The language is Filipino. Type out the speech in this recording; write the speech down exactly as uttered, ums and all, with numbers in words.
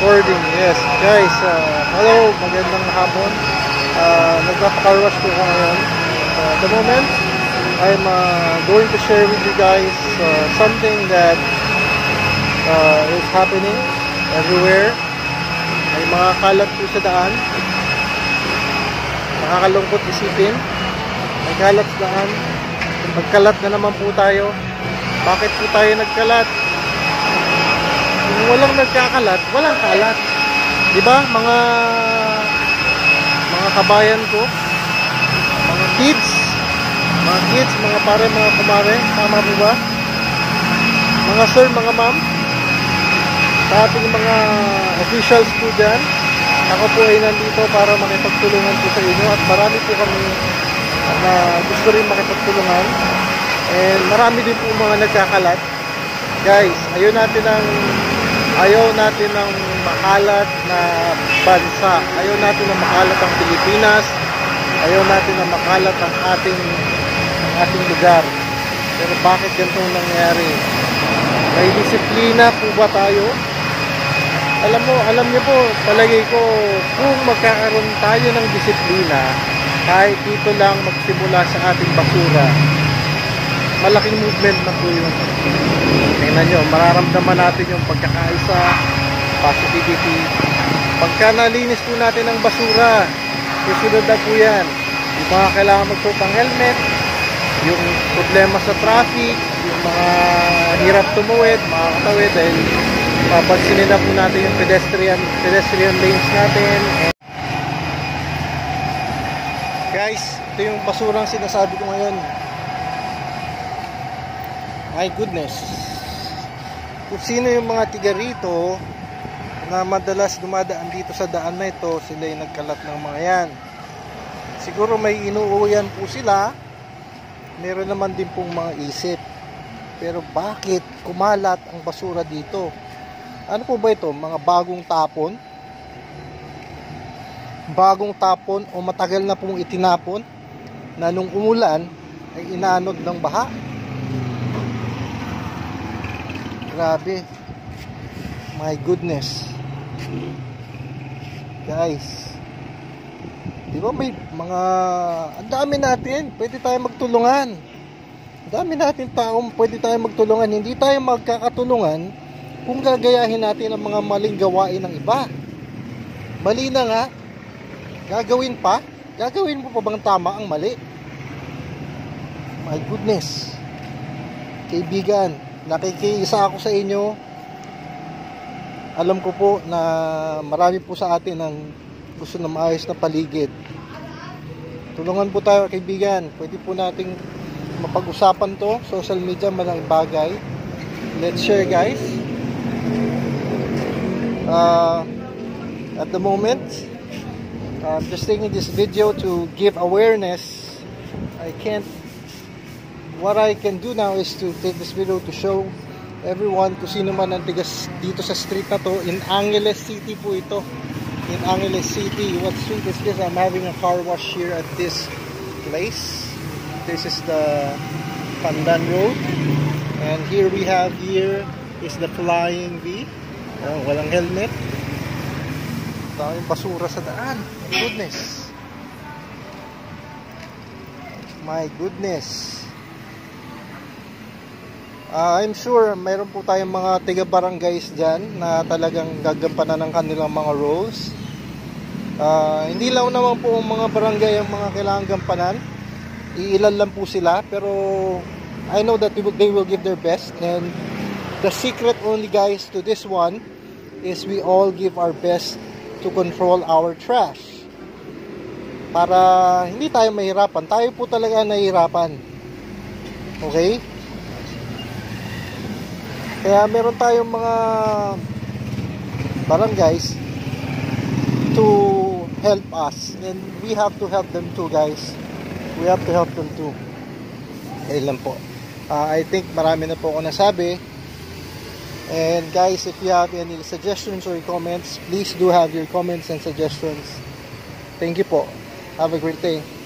recording. Yes, guys. Uh, hello, magandang hapon. Uh, Nagpa-car wash po ko ngayon. Uh, at the moment, I'm uh, going to share with you guys uh, something that uh, is happening everywhere. May mga kalat po sa daan. Nakakalungkot isipin. May kalat sa daan. Magkalat na naman po tayo. Bakit po tayo nagkalat? Kung walang nagkakalat, walang kalat. Diba? Mga mga kabayan ko, mga kids, mga kids, mga pare, mga kumare, tama po ba? Mga sir, mga ma'am, sa ating mga officials po dyan, ako po ay nandito para makipagtulungan po sa inyo at marami po kami na gusto rin makipagtulungan and marami din po mga nagkakalat. Guys, ayaw natin ng ayaw natin ng makalat na bansa, ayaw natin ng makalat ang Pilipinas, ayaw natin ng makalat ang ating ang ating lugar. Pero bakit ganito nangyari? May disiplina po ba tayo? Alam mo, alam niyo po, palagay ko, kung magkakaroon tayo ng disiplina, kahit dito lang magsimula sa ating basura, malaking movement na po yun. Tingnan nyo, mararamdaman natin yung pagkakaisa, positivity. Pagka nalinis po natin ang basura, susunod na po yan. Yung mga kailangan magsuot ng helmet, yung problema sa traffic, yung mga hirap tumuwid, makakatawid dahil papansinin na po natin yung pedestrian, pedestrian lanes natin. Guys, ito yung basurang sinasabi ko ngayon. My goodness. Kung sino yung mga tiga rito na madalas dumadaan dito sa daan na ito, sila yung nagkalat ng mga yan. Siguro may inuuyan po sila, meron naman din pong mga isip. Pero bakit kumalat ang basura dito? Ano po ba ito? Mga bagong tapon? Bagong tapon o matagal na pong itinapon na nung umulan ay inanod ng baha? Grabe. My goodness. Guys, di ba may mga ang dami natin, pwede tayo magtulungan. Ang dami natin taong pwede tayo magtulungan. Hindi tayo magkakatulungan kung gagayahin natin ang mga maling gawain ng iba. Mali na nga, gagawin pa? Gagawin mo pa bang tama ang mali? My goodness. Kaibigan, nakikiisa ako sa inyo. Alam ko po na marami po sa atin ang gusto na maayos na paligid. Tulungan po tayo, kaibigan. Pwede po nating mapag-usapan to. Social media, malaking bagay. Let's share, guys. Uh, at the moment, I'm just taking this video to give awareness. I can't What I can do now is to take this video to show everyone kung sino man ang tigas dito sa street na to. In Angeles City po ito. In Angeles City. What street is this? I'm having a car wash here at this place. This is the Pandan Road. And here we have here is the Flying V. Oh, walang helmet. Daming basura sa daan. My goodness. My goodness. Uh, I'm sure mayroon po tayong mga tiga-barangays dyan na talagang gagampanan ng kanilang mga roles. Uh, hindi lang naman po ang mga barangay ang mga kailangan gampanan. Iilan lang po sila. Pero I know that they will give their best. And the secret only, guys, to this one is we all give our best to control our trash. Para hindi tayo mahirapan. Tayo po talaga nahihirapan. Okay? Kaya meron tayong mga barangays to help us. And we have to help them too, guys. We have to help them too. Ayun lang po. Uh, I think marami na po ako nasabi. And guys, if you have any suggestions or comments, please do have your comments and suggestions. Thank you po. Have a great day.